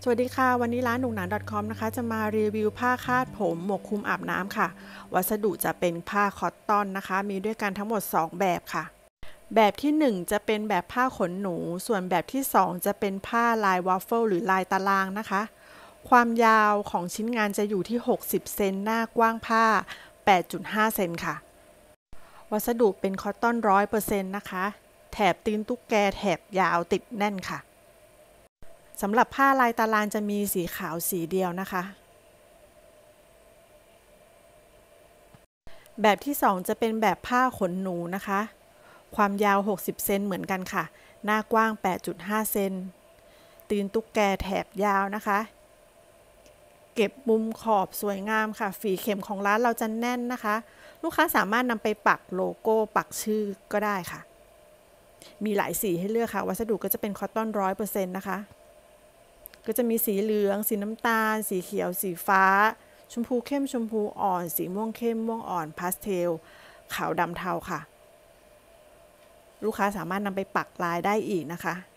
สวัสดีค่ะวันนี้ร้านหนูหนัง .com นะคะจะมารีวิวผ้าคาดผมหมวกคลุมอาบน้ำค่ะวัสดุจะเป็นผ้าคอตตอนนะคะมีด้วยกันทั้งหมด2แบบค่ะแบบที่1จะเป็นแบบผ้าขนหนูส่วนแบบที่2จะเป็นผ้าลายวอฟเฟิลหรือลายตารางนะคะความยาวของชิ้นงานจะอยู่ที่60เซนหน้ากว้างผ้า 8.5 เซนค่ะวัสดุเป็นคอตตอน 100% นะคะแถบตีนตุ๊กแกแถบยาวติดแน่นค่ะสำหรับผ้าลายตารางจะมีสีขาวสีเดียวนะคะแบบที่2จะเป็นแบบผ้าขนหนูนะคะความยาว60เซนเหมือนกันค่ะหน้ากว้าง 8.5 เซนตีนตุ๊กแกแถบยาวนะคะเก็บมุมขอบสวยงามค่ะฝีเข็มของร้านเราจะแน่นนะคะลูกค้าสามารถนำไปปักโลโก้ปักชื่อก็ได้ค่ะมีหลายสีให้เลือกค่ะวัสดุก็จะเป็นคอตตอน 100% นะคะก็จะมีสีเหลืองสีน้ำตาลสีเขียวสีฟ้าชมพูเข้มชมพูอ่อนสีม่วงเข้มม่วงอ่อนพาสเทลขาวดำเทาค่ะลูกค้าสามารถนำไปปักลายได้อีกนะคะ